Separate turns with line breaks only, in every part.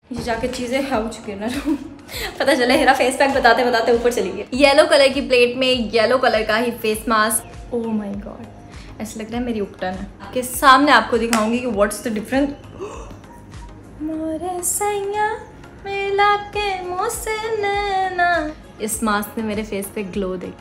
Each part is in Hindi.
ये जाके चीज़ें हो चुकी है ना पता चला हेरा फेस पैक बताते बताते ऊपर चली गई। येलो कलर की प्लेट में येलो कलर का ही face mask. Oh my god, ऐसा लग रहा है मेरी उपटन है। आपके सामने आपको दिखाऊंगी कि व्हाट्स द डिफरेंस। मोरे सैया मिला के मुँह से नैना, इस मास्क ने मेरे फेस पे ग्लो देखी।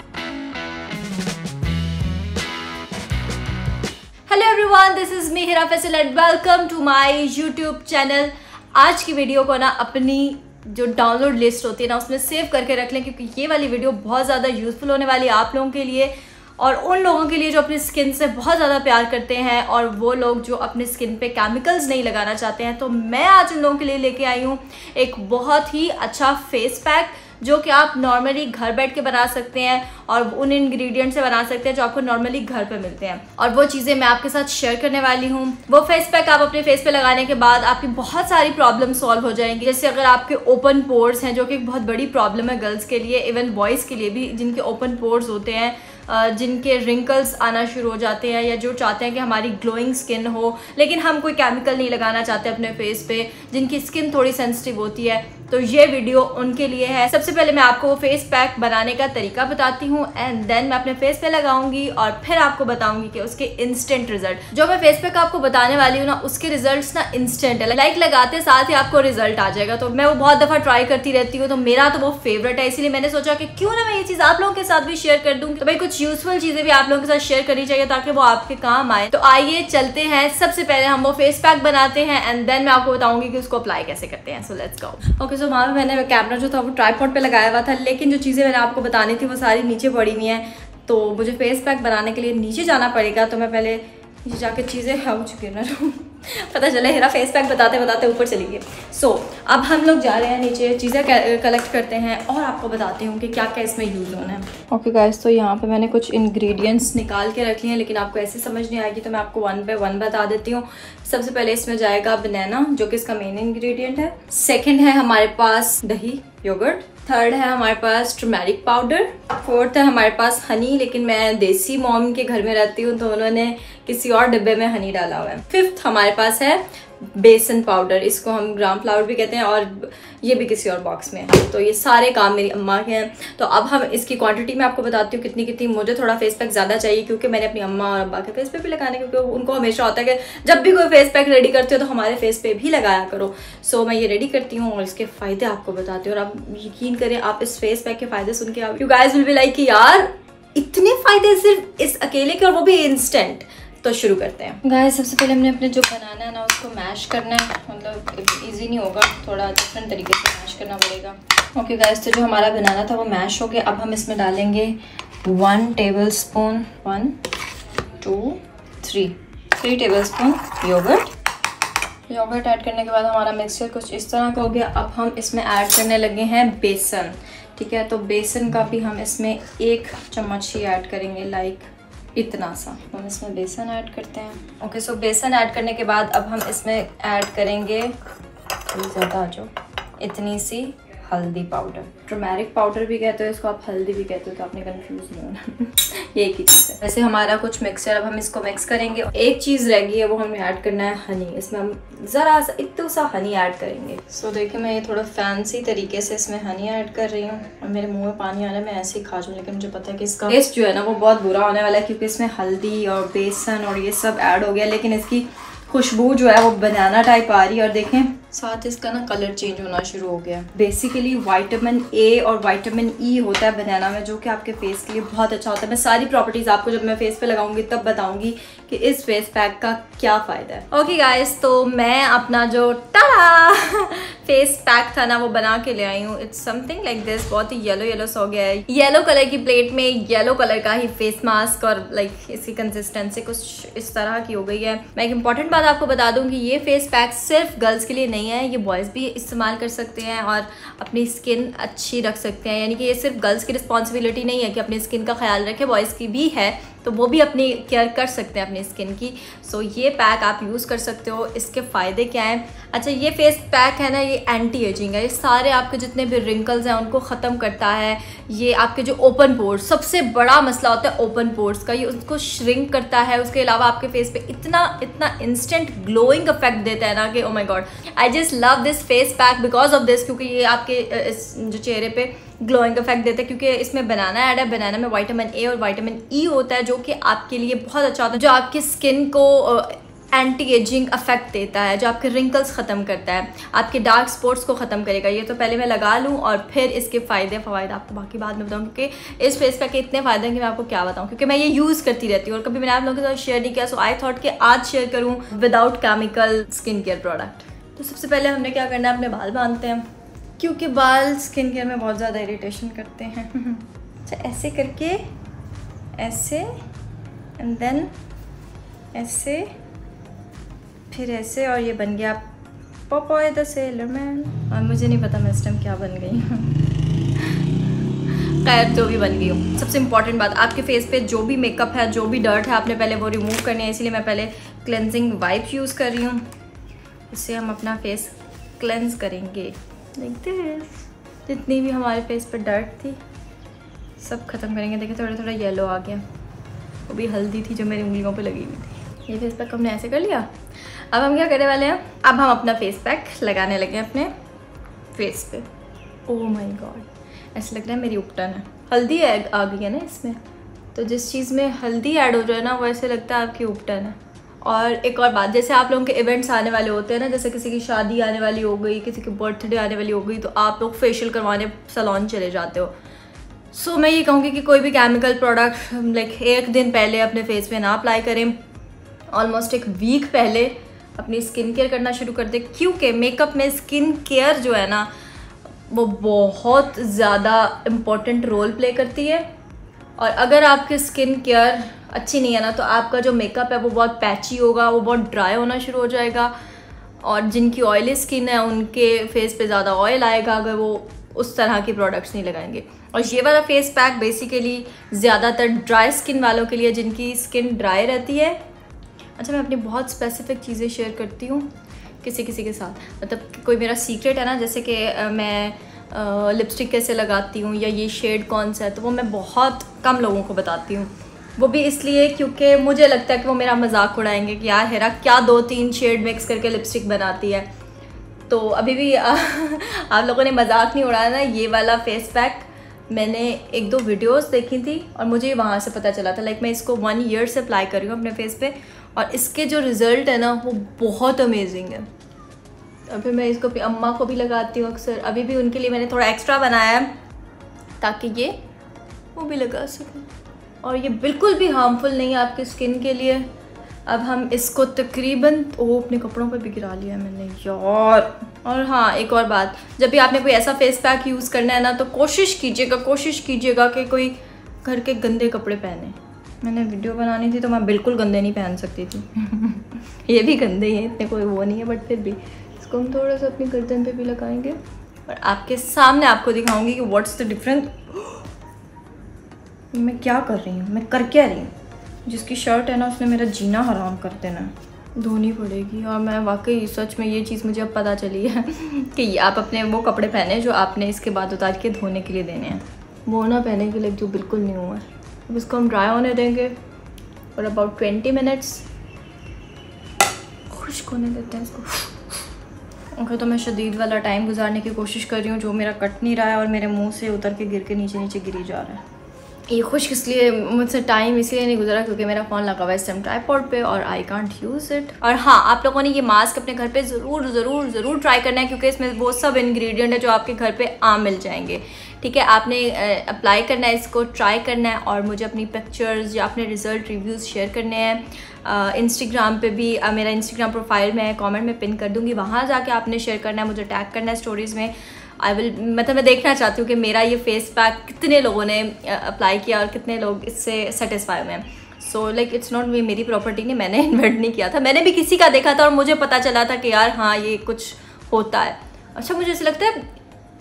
Hello everyone, this is me Hira Faisal and welcome to my YouTube channel. आज की वीडियो को ना अपनी जो डाउनलोड लिस्ट होती है ना उसमें सेव करके रख लें, क्योंकि ये वाली वीडियो बहुत ज़्यादा यूज़फुल होने वाली है आप लोगों के लिए और उन लोगों के लिए जो अपनी स्किन से बहुत ज़्यादा प्यार करते हैं और वो लोग जो अपनी स्किन पे केमिकल्स नहीं लगाना चाहते हैं। तो मैं आज उन लोगों के लिए लेके आई हूँ एक बहुत ही अच्छा फेस पैक जो कि आप नॉर्मली घर बैठ के बना सकते हैं और उन इंग्रेडिएंट से बना सकते हैं जो आपको नॉर्मली घर पे मिलते हैं। और वो चीज़ें मैं आपके साथ शेयर करने वाली हूँ। वो फेस पैक आप अपने फेस पे लगाने के बाद आपकी बहुत सारी प्रॉब्लम सॉल्व हो जाएंगी। जैसे अगर आपके ओपन पोर्स हैं, जो कि एक बहुत बड़ी प्रॉब्लम है गर्ल्स के लिए, इवन बॉयज़ के लिए भी, जिनके ओपन पोर्स होते हैं, जिनके रिंकल्स आना शुरू हो जाते हैं, या जो चाहते हैं कि हमारी ग्लोइंग स्किन हो लेकिन हम कोई केमिकल नहीं लगाना चाहते अपने फेस पे, जिनकी स्किन थोड़ी सेंसिटिव होती है, तो ये वीडियो उनके लिए है। सबसे पहले मैं आपको फेस पैक बनाने का तरीका बताती हूँ एंड देन मैं अपने फेस पे लगाऊंगी और फिर आपको बताऊंगी कि उसके इंस्टेंट रिजल्ट। जो मैं फेस पैक आपको बताने वाली हूँ ना, उसके रिजल्ट्स ना इंस्टेंट है, लाइक लगाते साथ ही आपको रिजल्ट आ जाएगा। तो मैं वो बहुत दफ़ा ट्राई करती रहती हूँ, तो मेरा तो वो फेवरेट है, इसीलिए मैंने सोचा कि क्यों ना मैं ये चीज़ आप लोगों के साथ भी शेयर कर दूँ। तो भाई कुछ यूजफुल चीज़ें भी आप लोगों के साथ शेयर करनी चाहिए ताकि वो आपके काम आए। तो आइए चलते हैं, सबसे पहले हम वो फेस पैक बनाते हैं एंड देन मैं आपको बताऊंगी कि उसको अप्लाई कैसे करते हैं। So let's go. ओके, सो वहाँ पे मैंने कैमरा जो था वो ट्राइपॉड पे लगाया हुआ था, लेकिन जो चीज़ें मैंने आपको बतानी थी वो सारी नीचे पड़ी हुई हैं, तो मुझे फेस पैक बनाने के लिए नीचे जाना पड़ेगा। तो मैं पहले नीचे जाके चीज़ें हो चुकी है ना पता चला हेरा फेस पैक बताते बताते ऊपर चली गई। सो अब हम लोग जा रहे हैं नीचे, चीज़ें कलेक्ट करते हैं और आपको बताती हूँ कि क्या क्या इसमें यूज़ होना है। ओके गाइस, तो यहाँ पे मैंने कुछ इंग्रेडिएंट्स निकाल के रख लिए हैं, लेकिन आपको ऐसे समझ नहीं आएगी तो मैं आपको वन बाय वन बता देती हूँ। सबसे पहले इसमें जाएगा बनाना, जो कि इसका मेन इंग्रेडिएंट है। सेकेंड है हमारे पास दही, योगर्ट। थर्ड है हमारे पास टर्मेरिक पाउडर। फोर्थ है हमारे पास हनी, लेकिन मैं देसी मॉम के घर में रहती हूँ तो उन्होंने किसी और डिब्बे में हनी डाला हुआ है। फिफ्थ हमारे पास है बेसन पाउडर, इसको हम ग्राम फ्लावर भी कहते हैं, और ये भी किसी और बॉक्स में है। तो ये सारे काम मेरी अम्मा के हैं। तो अब हम इसकी क्वांटिटी में आपको बताती हूँ कितनी कितनी। मुझे थोड़ा फेस पैक ज़्यादा चाहिए क्योंकि मैंने अपनी अम्मा और अब्बा के फेस पे भी लगाने, क्योंकि उनको हमेशा होता है कि जब भी कोई फेस पैक रेडी करते हो तो हमारे फेस पे भी लगाया करो। सो मैं ये रेडी करती हूँ और इसके फ़ायदे आपको बताती हूँ। और आप यकीन करें, आप इस फेस पैक के फ़ायदे सुन के आप you guys will be like कि यार इतने फ़ायदे सिर्फ इस अकेले के, और वो भी इंस्टेंट। तो शुरू करते हैं गाइस। सबसे पहले हमने अपने जो बनाना है ना उसको मैश करना है, मतलब इजी नहीं होगा, थोड़ा डिफरेंट तरीके से मैश करना पड़ेगा। ओके गाइस, तो जो हमारा बनाना था वो मैश हो गया। अब हम इसमें डालेंगे 1 tablespoon, 1 2 3 tablespoon yogurt. Yogurt add करने के बाद हमारा मिक्सचर कुछ इस तरह का हो गया। अब हम इसमें ऐड करने लगे हैं बेसन, ठीक है। तो बेसन का भी हम इसमें 1 चम्मच ही ऐड करेंगे, लाइक इतना सा हम इसमें बेसन ऐड करते हैं। ओके, सो बेसन ऐड करने के बाद अब हम इसमें ऐड करेंगे, थोड़ी ज़्यादा आ जाओ, इतनी सी हल्दी पाउडर। टर्मेरिक पाउडर भी कहते हो इसको, आप हल्दी भी कहते हो, तो आपने कंफ्यूज नहीं होना ये एक ही चीज़ है। वैसे हमारा कुछ मिक्सचर, अब हम इसको मिक्स करेंगे। एक चीज़ रह गई है, वो हमें ऐड करना है हनी। इसमें हम ज़रा सा इतना सा हनी ऐड करेंगे। सो देखिए, मैं ये थोड़ा फैंसी तरीके से इसमें हनी ऐड कर रही हूँ और मेरे मुँह में पानी आ रहा है, मैं ऐसे ही खा जाऊँ, लेकिन मुझे पता है कि इसका टेस्ट जो है ना वो बहुत बुरा होने वाला है, क्योंकि इसमें हल्दी और बेसन और ये सब ऐड हो गया, लेकिन इसकी खुशबू जो है वो बनाना टाइप आ रही है। और देखें साथ इसका ना कलर चेंज होना शुरू हो गया। बेसिकली विटामिन ए और विटामिन ई होता है बनाना में, जो कि आपके फेस के लिए बहुत अच्छा होता है। मैं सारी प्रॉपर्टीज आपको जब मैं फेस पे लगाऊंगी तब बताऊंगी कि इस फेस पैक का क्या फ़ायदा है। ओके गाइस, तो मैं अपना जो टाड़ा फेस पैक था ना वो बना के ले आई हूँ। इट्स समथिंग लाइक दिस, बहुत ही येलो येलो सा हो गया है। येलो कलर की प्लेट में येलो कलर का ही फेस मास्क, और लाइक इसकी कंसिस्टेंसी कुछ इस तरह की हो गई है। मैं एक इंपॉर्टेंट बात आपको बता दूं कि ये फेस पैक सिर्फ गर्ल्स के लिए नहीं है, ये बॉयज़ भी इस्तेमाल कर सकते हैं और अपनी स्किन अच्छी रख सकते हैं। यानी कि ये सिर्फ गर्ल्स की रिस्पॉन्सिबिलिटी नहीं है कि अपनी स्किन का ख्याल रखें, बॉयज़ की भी है। तो वो भी अपनी केयर कर सकते हैं अपनी स्किन की। सो ये पैक आप यूज़ कर सकते हो। इसके फ़ायदे क्या हैं? अच्छा, ये फेस पैक है ना, ये एंटी एजिंग है। ये सारे आपके जितने भी रिंकल्स हैं उनको ख़त्म करता है। ये आपके जो ओपन पोर्स, सबसे बड़ा मसला होता है ओपन पोर्स का, ये उसको श्रिंक करता है। उसके अलावा आपके फेस पे इतना इंस्टेंट ग्लोइंग इफेक्ट देता है ना कि oh my god, I just love this face pack because of this, क्योंकि ये आपके जो चेहरे पे ग्लोइंग इफेक्ट देता है, क्योंकि इसमें बनाना ऐड है। बनाना में विटामिन ए और विटामिन ई होता है, जो कि आपके लिए बहुत अच्छा होता है, जो आपकी स्किन को एंटी एजिंग इफेक्ट देता है, जो आपके रिंकल्स ख़त्म करता है, आपके डार्क स्पॉट्स को ख़त्म करेगा। ये तो पहले मैं लगा लूँ और फिर इसके फ़ायदे आपको बाकी बाद में बताऊँ, क्योंकि इस फेस पैक के इतने फ़ायदे हैं कि मैं आपको क्या बताऊँ, क्योंकि मैं ये यूज़ करती रहती हूँ और कभी मैंने आप लोगों के साथ शेयर नहीं किया। सो आई थॉट कि आज शेयर करूँ without chemical skin care product. तो सबसे पहले हमने क्या करना है, अपने बाल बांधते हैं, क्योंकि बाल स्किन केयर में बहुत ज़्यादा इरिटेशन करते हैं। अच्छा, ऐसे करके, ऐसे एंड देन ऐसे, फिर ऐसे, और ये बन गया पोपोय द सेलर मैन। और मुझे नहीं पता मैं इस टाइम क्या बन गई हूँ। खैर, जो भी बन गई हूँ। सबसे इम्पॉर्टेंट बात, आपके फेस पे जो भी मेकअप है, जो भी डर्ट है, आपने पहले वो रिमूव करनी है। इसलिए मैं पहले क्लेंजिंग वाइप यूज़ कर रही हूँ। इससे हम अपना फेस क्लेंज करेंगे। देखते हैं जितनी भी हमारे फेस पर डर्ट थी सब ख़त्म करेंगे। देखिए थोड़ा थोड़ा येलो आ गया, वो भी हल्दी थी जो मेरी उंगलियों पे लगी हुई थी। ये फेस पैक हमने ऐसे कर लिया। अब हम क्या करने वाले हैं, अब हम अपना फेस पैक लगाने लगे अपने फेस पे। ओह माय गॉड, ऐसा लग रहा है मेरी उपटन है। हल्दी आ गई है ना इसमें, तो जिस चीज़ में हल्दी ऐड हो जाए ना, वो ऐसे लगता है आपकी उपटन है। और एक और बात, जैसे आप लोगों के इवेंट्स आने वाले होते हैं ना, जैसे किसी की शादी आने वाली हो गई, किसी की बर्थडे आने वाली हो गई, तो आप लोग फेशियल करवाने सैलून चले जाते हो। सो मैं ये कहूँगी कि कोई भी केमिकल प्रोडक्ट लाइक एक दिन पहले अपने फेस पे ना अप्लाई करें। ऑलमोस्ट एक वीक पहले अपनी स्किन केयर करना शुरू कर दें, क्योंकि मेकअप में स्किन केयर जो है ना, वो बहुत ज़्यादा इम्पोर्टेंट रोल प्ले करती है। और अगर आपकी स्किन केयर अच्छी नहीं है ना, तो आपका जो मेकअप है वो बहुत पैची होगा, वो बहुत ड्राई होना शुरू हो जाएगा। और जिनकी ऑयली स्किन है उनके फेस पे ज़्यादा ऑयल आएगा अगर वो उस तरह की प्रोडक्ट्स नहीं लगाएंगे। और ये वाला फेस पैक बेसिकली ज़्यादातर ड्राई स्किन वालों के लिए, जिनकी स्किन ड्राई रहती है। अच्छा, मैं अपनी बहुत स्पेसिफिक चीज़ें शेयर करती हूँ किसी के साथ, मतलब कोई मेरा सीक्रेट है ना, जैसे कि मैं लिपस्टिक कैसे लगाती हूँ या ये शेड कौन सा है, तो वो मैं बहुत कम लोगों को बताती हूँ। वो भी इसलिए क्योंकि मुझे लगता है कि वो मेरा मजाक उड़ाएंगे कि यार हेरा क्या 2-3 शेड मिक्स करके लिपस्टिक बनाती है। तो अभी भी आप लोगों ने मजाक नहीं उड़ाया ना। ये वाला फेस पैक मैंने 1-2 वीडियोस देखी थी और मुझे वहाँ से पता चला था। लाइक मैं इसको 1 ईयर से अप्लाई कर रही हूँ अपने फेस पे, और इसके जो रिज़ल्ट है ना वो बहुत अमेजिंग है। अभी मैं इसको अम्मा को भी लगाती हूँ अक्सर। अभी भी उनके लिए मैंने थोड़ा एक्स्ट्रा बनाया है ताकि ये वो भी लगा सकें, और ये बिल्कुल भी हार्मफुल नहीं है आपकी स्किन के लिए। अब हम इसको तकरीबन अपने कपड़ों पे भी गिरा लिया मैंने यार। और हाँ, एक और बात, जब भी आपने कोई ऐसा फेस पैक यूज़ करना है ना, तो कोशिश कीजिएगा कि कोई घर के गंदे कपड़े पहने। मैंने वीडियो बनानी थी तो मैं बिल्कुल गंदे नहीं पहन सकती थी। ये भी गंदे ही हैं, इतने कोई वो नहीं है, बट फिर भी इसको हम थोड़ा सा अपनी गर्दन पे भी लगाएंगे और आपके सामने आपको दिखाऊंगी कि व्हाट्स द डिफरेंस। मैं क्या कर रही हूँ, मैं कर क्या रही हूँ। जिसकी शर्ट है ना उसने मेरा जीना हराम कर देना, धोनी पड़ेगी। और मैं वाकई सच में ये चीज़ मुझे अब पता चली है कि आप अपने वो कपड़े पहने जो आपने इसके बाद उतार के धोने के लिए देने हैं, वो ना पहने के लिए जो बिल्कुल न्यू है। अब इसको हम ड्राई होने देंगे और अबाउट 20 मिनट्स खुश्क होने देते हैं इसको। ओके, तो मैं शदीद वाला टाइम गुजारने की कोशिश कर रही हूँ जो मेरा कट नहीं रहा है और मेरे मुँह से उतर के गिर के नीचे गिरी जा रहा है। ये खुश्क इसलिए मुझसे टाइम इसलिए नहीं गुजरा क्योंकि मेरा फ़ोन लगा हुआ है इस टाइम ट्राइपॉड पे और आई कांट यूज़ इट। और हाँ, आप लोगों ने ये मास्क अपने घर पे ज़रूर ट्राई करना है, क्योंकि इसमें वो सब इंग्रेडिएंट है जो आपके घर पे आम मिल जाएंगे। ठीक है, आपने अप्लाई करना है, इसको ट्राई करना है और मुझे अपनी पिक्चर्स या अपने रिज़ल्ट रिव्यूज़ शेयर करने हैं। इंस्टाग्राम पे भी मेरा इंस्टाग्राम प्रोफाइल में कमेंट में पिन कर दूँगी, वहाँ जाके आपने शेयर करना है, मुझे टैग करना है स्टोरीज़ में। मतलब मैं देखना चाहती हूँ कि मेरा ये फेस पैक कितने लोगों ने अप्लाई किया और कितने लोग इससे सेटिस्फाई हुए हैं। सो लाइक इट्स नॉट मेरी प्रॉपर्टी नहीं, मैंने इन्वेंट नहीं किया था, मैंने भी किसी का देखा था और मुझे पता चला था कि यार हाँ ये कुछ होता है। अच्छा, मुझे ऐसा लगता है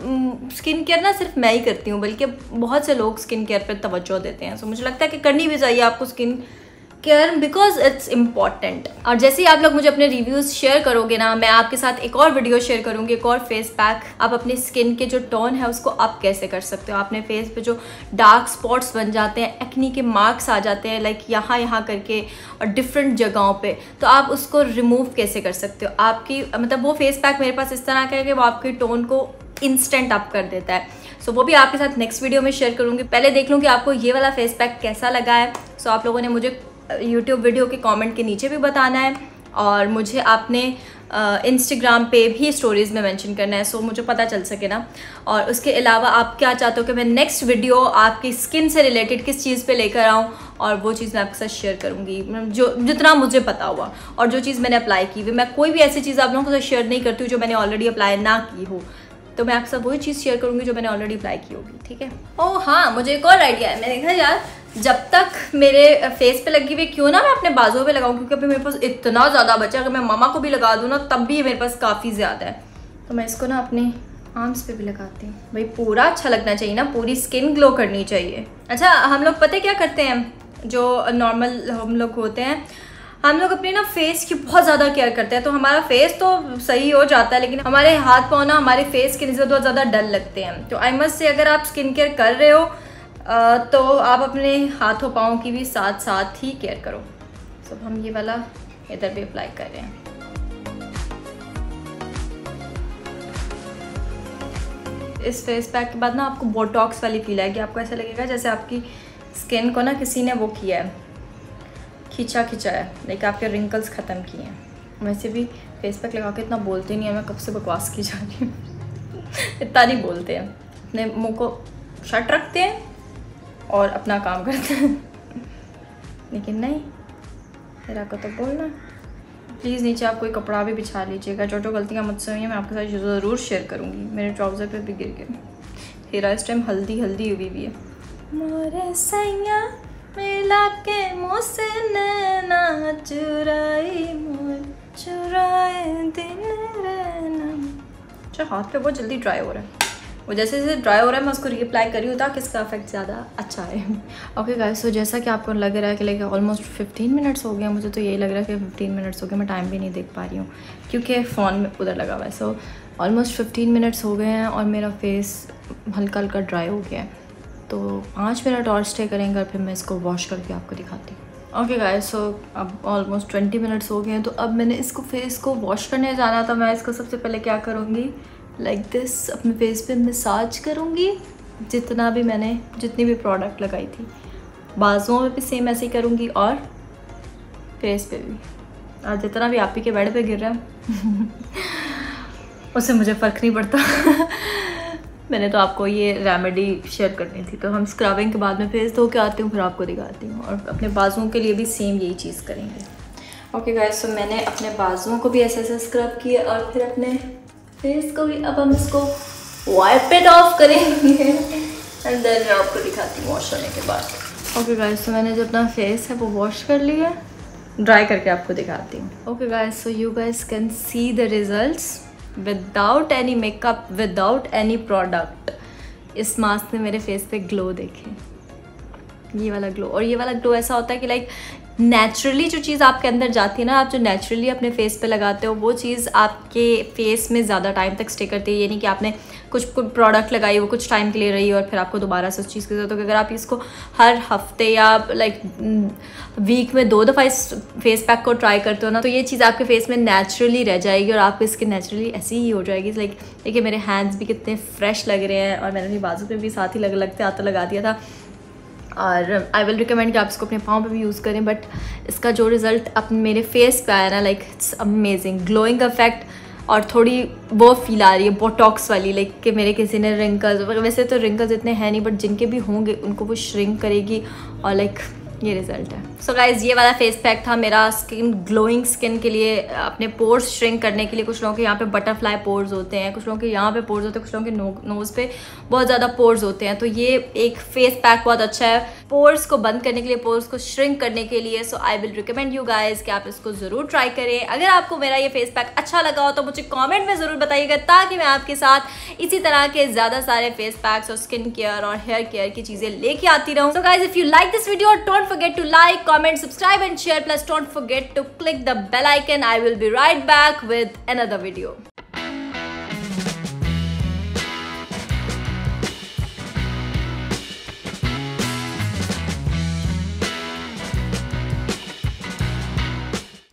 स्किन केयर ना सिर्फ मैं ही करती हूँ, बल्कि बहुत से लोग स्किन केयर पर तवज्जो देते हैं। सो मुझे लगता है कि करनी भी चाहिए आपको skin care, because it's important. और जैसे ही आप लोग मुझे अपने रिव्यूज़ शेयर करोगे ना, मैं आपके साथ एक और वीडियो शेयर करूँगी, एक और फेस पैक। आप अपनी स्किन के जो टोन है उसको आप कैसे कर सकते हो। आपने फेस पे जो डार्क स्पॉट्स बन जाते हैं, एक्नी के मार्क्स आ जाते हैं लाइक यहाँ करके और डिफरेंट जगहों पे, तो आप उसको रिमूव कैसे कर सकते हो। आपकी मतलब वो फेस पैक मेरे पास इस तरह का है कि वो आपकी टोन को इंस्टेंट अप कर देता है। सो वो भी आपके साथ नेक्स्ट वीडियो में शेयर करूँगी। पहले देख लूँ कि आपको ये वाला फेस पैक कैसा लगा है। सो आप लोगों ने मुझे YouTube वीडियो के कमेंट के नीचे भी बताना है, और मुझे आपने इंस्टाग्राम पे भी स्टोरीज़ में मेंशन करना है, सो मुझे पता चल सके ना। और उसके अलावा आप क्या चाहते हो कि मैं नेक्स्ट वीडियो आपकी स्किन से रिलेटेड किस चीज़ पे लेकर आऊँ, और वो चीज़ मैं आपके साथ शेयर करूँगी जो जितना मुझे पता हुआ और जो चीज़ मैंने अप्लाई की हुई। मैं कोई भी ऐसी चीज़ आप लोगों के साथ शेयर नहीं करती हूँ जो मैंने ऑलरेडी अप्लाई ना की हो, तो मैं आपके साथ वही चीज़ शेयर करूँगी जो मैंने ऑलरेडी अप्लाई की होगी, ठीक है। ओह हाँ, मुझे एक और आइडिया है। मैंने देखा यार, जब तक मेरे फेस पे लगी हुई क्यों ना मैं अपने बाजुओं पे लगाऊं, क्योंकि अभी मेरे पास इतना ज़्यादा बचा, अगर मैं मामा को भी लगा दूँ ना तब भी मेरे पास काफ़ी ज़्यादा है। तो मैं इसको ना अपने आर्म्स पे भी लगाती हूँ। भाई पूरा अच्छा लगना चाहिए ना, पूरी स्किन ग्लो करनी चाहिए। अच्छा, हम लोग पता क्या करते हैं, जो नॉर्मल हम लोग होते हैं, हम लोग अपने ना फेस की बहुत ज़्यादा केयर करते हैं, तो हमारा फेस तो सही हो जाता है, लेकिन हमारे हाथ पाँव ना हमारे फेस के निस्बत बहुत ज़्यादा डल लगते हैं। तो आई मस्ट से अगर आप स्किन केयर कर रहे हो तो आप अपने हाथों पाँव की भी साथ साथ ही केयर करो। सब हम ये वाला इधर भी अप्लाई कर रहे हैं। इस फेस पैक के बाद ना आपको बोटॉक्स वाली फील आएगी। आपको ऐसा लगेगा जैसे आपकी स्किन को ना किसी ने वो किया है, खींचा है, लाइक आपके रिंकल्स ख़त्म किए हैं। वैसे भी फेस पैक लगा के इतना बोलते नहीं है, मैं कब से बकवास की जा रही हूँ इतना नहीं बोलते हैं, अपने मुँह को शट रखते हैं और अपना काम करते हैं लेकिन नहीं, मेरा को तो बोलना। प्लीज़ नीचे आप कोई कपड़ा भी बिछा लीजिएगा। जो गलतियाँ मुझसे हुई हैं मैं आपके साथ ज़रूर शेयर करूँगी। मेरे ट्राउज़र पे भी गिर गए। हेरा इस टाइम हल्दी हुई भी है। मोरे सैया मिला के मुझसे नैना चुराए दिन रहना। अच्छा, हाथ पे बहुत जल्दी ड्राई हो रहा है। वो जैसे जैसे ड्राई हो रहा है मैं उसको रीअप्लाई कर रही हूँ ताकि इसका इफेक्ट ज़्यादा अच्छा है। ओके गाइस, सो जैसा कि आपको लग रहा है कि लाइक ऑलमोस्ट 15 मिनट्स हो गए, मुझे तो यही लग रहा है कि 15 मिनट्स हो गए। मैं टाइम भी नहीं देख पा रही हूँ क्योंकि फ़ोन में उधर लगा हुआ है। सो ऑलमोस्ट 15 मिनट्स हो गए हैं और मेरा फेस हल्का हल्का ड्राई हो गया है। तो 5 मिनट और स्टे करेंगे और फिर मैं इसको वॉश करके आपको दिखाती हूँ। ओके गाइस, सो अब ऑलमोस्ट 20 मिनट्स हो गए हैं। तो अब मैंने इसको फेस को वॉश करने जाना था। मैं इसको सबसे पहले क्या करूँगी, लाइक दिस अपने फेस पे मसाज करूँगी, जितनी भी प्रोडक्ट लगाई थी। बाजुओं में भी सेम ऐसे ही करूँगी और फेस पे भी, और जितना भी आप ही के बेड पे गिर रहा है उससे मुझे फ़र्क नहीं पड़ता मैंने तो आपको ये रेमेडी शेयर करनी थी। तो हम स्क्रबिंग के बाद में फेस धो के आती हूँ, फिर आपको दिखाती हूँ। और अपने बाजुओं के लिए भी सेम यही चीज़ करेंगे। ओके गाइस, तो मैंने अपने बाजुओं को भी ऐसे ऐसे स्क्रब किया और फिर अपने फेस को भी। अब हम इसको वाइप इट ऑफ करेंगे एंड देन मैं आपको दिखाती हूँ वॉश करने के बाद। ओके गाइस, तो मैंने जो अपना फेस है वो वॉश कर लिया है, ड्राई करके आपको दिखाती हूँ। Okay guys, so you guys can see the results without any makeup, without any product. इस मास्क ने मेरे फेस पे ग्लो देखे, ये वाला ग्लो। और ये वाला ग्लो ऐसा होता है कि लाइक नेचुरली जो चीज़ आपके अंदर जाती है ना, आप जो नेचुरली अपने फेस पे लगाते हो वो चीज़ आपके फेस में ज़्यादा टाइम तक स्टे करती है। ये नहीं कि आपने कुछ प्रोडक्ट लगाई वो कुछ टाइम के लिए रही और फिर आपको दोबारा से उस चीज़ की ज़रूरत हो। अगर आप इसको हर हफ्ते या लाइक वीक में 2 दफ़ा इस फेस पैक को ट्राई करते हो ना, तो ये चीज़ आपके फेस में नेचुरली रह जाएगी और आपकी स्किन नेचुरली ऐसी ही हो जाएगी। लाइक देखिए मेरे हैंड्स भी कितने फ्रेश लग रहे हैं और मैंने अपनी बाजू पे भी साथ ही लगते हाथ लगा दिया था। और आई विल रिकमेंड कि आप इसको अपने पाँव पे भी यूज़ करें। बट इसका जो रिज़ल्ट अब मेरे फेस पे आया ना, like it's amazing, glowing effect और थोड़ी वो फील आ रही है बोटॉक्स वाली, लाइक कि मेरे किसी ने रिंकल्स, वैसे तो रिंकल्स इतने हैं नहीं बट जिनके भी होंगे उनको वो श्रिंक करेगी और लाइक ये रिजल्ट है। सो गाइज ये वाला फेस पैक था मेरा स्किन ग्लोइंग स्किन के लिए, अपने पोर्स श्रिंक करने के लिए। कुछ लोगों के यहाँ पे बटरफ्लाई पोर्स होते हैं, कुछ लोगों के यहाँ पे पोर्स होते हैं, कुछ लोगों के नोज पे बहुत ज़्यादा पोर्स होते हैं। तो ये एक फेस पैक बहुत अच्छा है पोर्स को बंद करने के लिए, पोर्स को श्रिंक करने के लिए। So I will recommend you guys कि आप इसको ज़रूर ट्राई करें। अगर आपको मेरा ये फेस पैक अच्छा लगा हो तो मुझे कॉमेंट में ज़रूर बताइएगा, ताकि मैं आपके साथ इसी तरह के ज़्यादा सारे फेस पैक्स और स्किन केयर और हेयर केयर की चीज़ें लेके आती रहूँ। So guys if you like this video, don't forget to like, comment, subscribe and share, plus don't forget to click the bell icon. I will be right back with another video.